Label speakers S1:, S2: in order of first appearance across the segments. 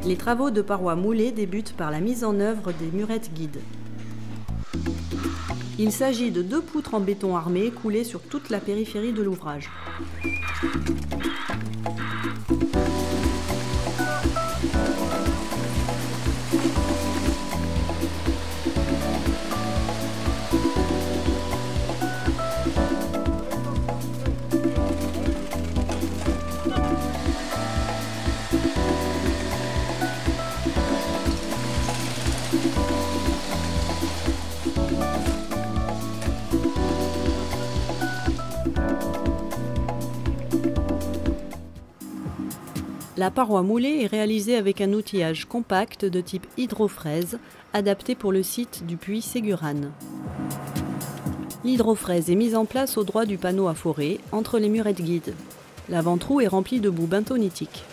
S1: Les travaux de parois moulées débutent par la mise en œuvre des murettes guides. Il s'agit de 2 poutres en béton armé coulées sur toute la périphérie de l'ouvrage. La paroi moulée est réalisée avec un outillage compact de type hydrofraise, adapté pour le site du puits Ségurane. L'hydrofraise est mise en place au droit du panneau à forer, entre les murettes guides. L'avant-trou est rempli de boue bentonitique.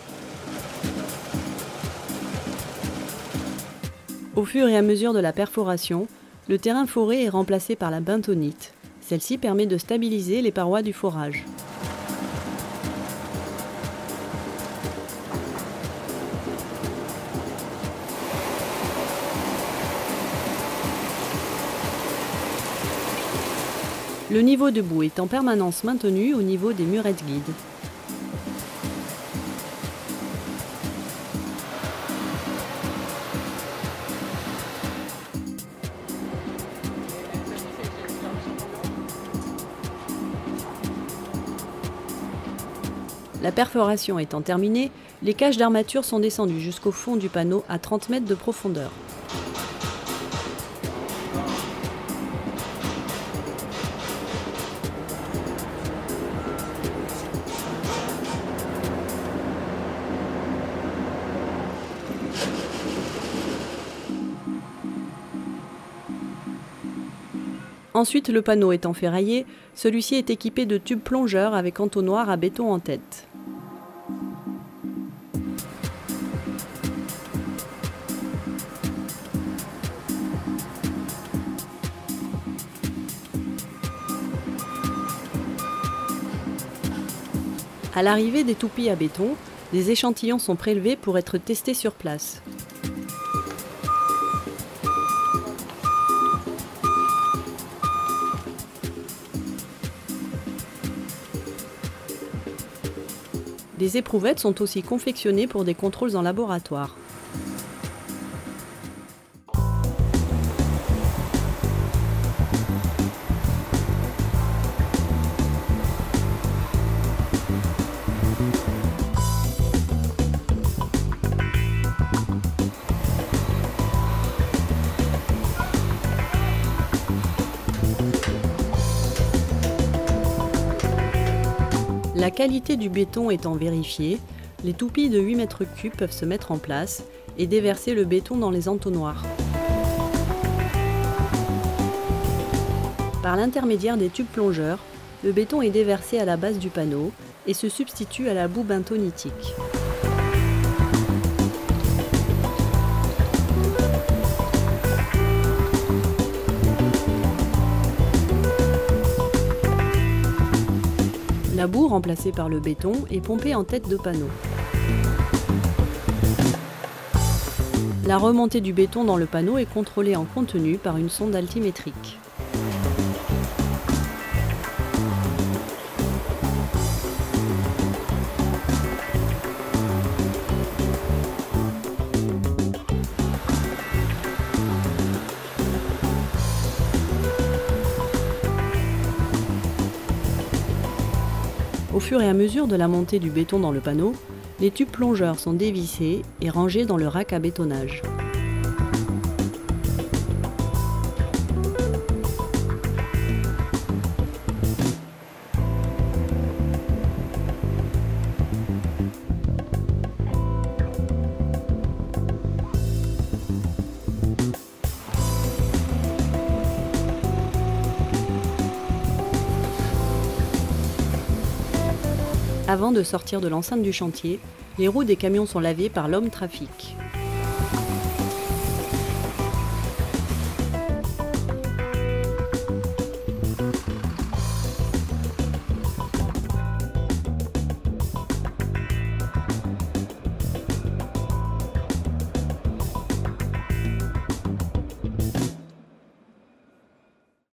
S1: Au fur et à mesure de la perforation, le terrain foré est remplacé par la bentonite. Celle-ci permet de stabiliser les parois du forage. Le niveau de boue est en permanence maintenu au niveau des murettes guides. La perforation étant terminée, les caches d'armature sont descendues jusqu'au fond du panneau à 30 mètres de profondeur. Ensuite, le panneau étant ferraillé, celui-ci est équipé de tubes plongeurs avec entonnoir à béton en tête. À l'arrivée des toupies à béton, des échantillons sont prélevés pour être testés sur place. Des éprouvettes sont aussi confectionnées pour des contrôles en laboratoire. La qualité du béton étant vérifiée, les toupies de 8 mètres cubes peuvent se mettre en place et déverser le béton dans les entonnoirs. Par l'intermédiaire des tubes plongeurs, le béton est déversé à la base du panneau et se substitue à la boue bentonitique. La boue remplacée par le béton est pompée en tête de panneau. La remontée du béton dans le panneau est contrôlée en continu par une sonde altimétrique. Au fur et à mesure de la montée du béton dans le panneau, les tubes plongeurs sont dévissés et rangés dans le rack à bétonnage. Avant de sortir de l'enceinte du chantier, les roues des camions sont lavées par l'homme trafic.